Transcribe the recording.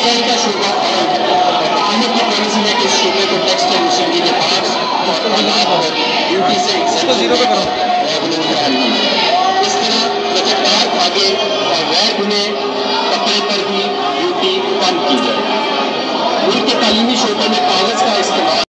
Textile का शोबा अहम है। कहानी की तर्ज में इस शोबे को टेक्सटाइल मशीनरी के पास और आलात और ड्यूटी से रेगुलर तैयार की जाए। इस तरह लचकदार धागे और गैर बुने कपड़े पर भी ड्यूटी कम की जाए। मुल्क के तालीमी शोबे में कागज का इस्तेमाल